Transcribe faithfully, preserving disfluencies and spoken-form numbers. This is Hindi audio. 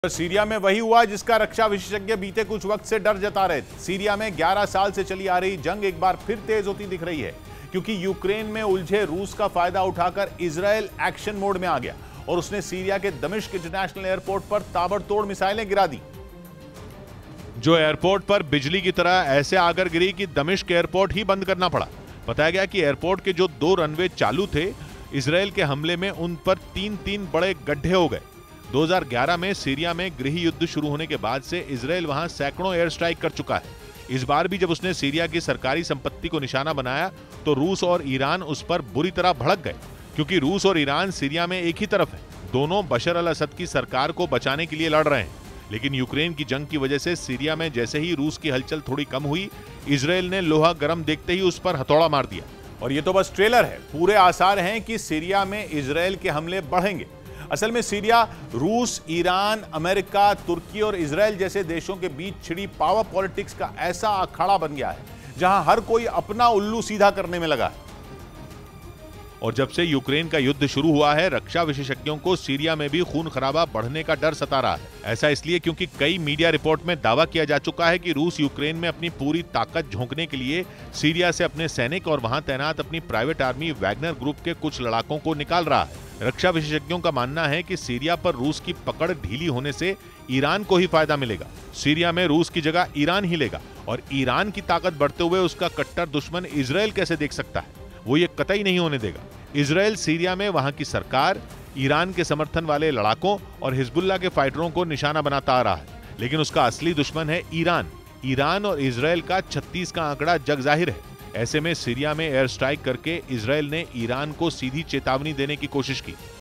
सीरिया में वही हुआ जिसका रक्षा विशेषज्ञ बीते कुछ वक्त से डर जता रहे थे। सीरिया में ग्यारह साल से चली आ रही जंग एक बार फिर तेज होती दिख रही है, क्योंकि यूक्रेन में उलझे रूस का फायदा उठाकर इजरायल एक्शन मोड में आ गया और उसने सीरिया के दमिश्क इंटरनेशनल एयरपोर्ट पर ताबड़तोड़ मिसाइलें गिरा दी, जो एयरपोर्ट पर बिजली की तरह ऐसे आकर गिरी कि दमिश्क एयरपोर्ट ही बंद करना पड़ा। बताया गया कि एयरपोर्ट के जो दो रनवे चालू थे, इजरायल के हमले में उन पर तीन तीन बड़े गड्ढे हो गए। दो हज़ार ग्यारह में सीरिया में गृह युद्ध शुरू होने के बाद से इजरायल वहां सैकड़ों एयर स्ट्राइक कर चुका है। इस बार भी जब उसने सीरिया की सरकारी संपत्ति को निशाना बनाया तो रूस और ईरान उस पर बुरी तरह भड़क गए, क्योंकि रूस और ईरान सीरिया में एक ही तरफ है। दोनों बशर अल असद की सरकार को बचाने के लिए लड़ रहे हैं। लेकिन यूक्रेन की जंग की वजह से सीरिया में जैसे ही रूस की हलचल थोड़ी कम हुई, इजरायल ने लोहा गर्म देखते ही उस पर हथौड़ा मार दिया। और ये तो बस ट्रेलर है, पूरे आसार हैं कि सीरिया में इजरायल के हमले बढ़ेंगे। असल में सीरिया रूस, ईरान, अमेरिका, तुर्की और इजरायल जैसे देशों के बीच छिड़ी पावर पॉलिटिक्स का ऐसा अखाड़ा बन गया है जहां हर कोई अपना उल्लू सीधा करने में लगा है। और जब से यूक्रेन का युद्ध शुरू हुआ है, रक्षा विशेषज्ञों को सीरिया में भी खून खराबा बढ़ने का डर सता रहा है। ऐसा इसलिए क्योंकि कई मीडिया रिपोर्ट में दावा किया जा चुका है कि रूस यूक्रेन में अपनी पूरी ताकत झोंकने के लिए सीरिया से अपने सैनिक और वहां तैनात अपनी प्राइवेट आर्मी वैगनर ग्रुप के कुछ लड़ाकों को निकाल रहा है। रक्षा विशेषज्ञों का मानना है कि सीरिया पर रूस की पकड़ ढीली होने से ईरान को ही फायदा मिलेगा। सीरिया में रूस की जगह ईरान ही लेगा और ईरान की ताकत बढ़ते हुए उसका कट्टर दुश्मन इजरायल कैसे देख सकता है, वो ये कतई नहीं होने देगा। इजरायल सीरिया में वहां की सरकार, ईरान के समर्थन वाले लड़ाकों और हिजबुल्लाह के फाइटरों को निशाना बनाता आ रहा है, लेकिन उसका असली दुश्मन है ईरान। ईरान और इजरायल का छत्तीस का आंकड़ा जग जाहिर है। ऐसे में सीरिया में एयर स्ट्राइक करके इजरायल ने ईरान को सीधी चेतावनी देने की कोशिश की।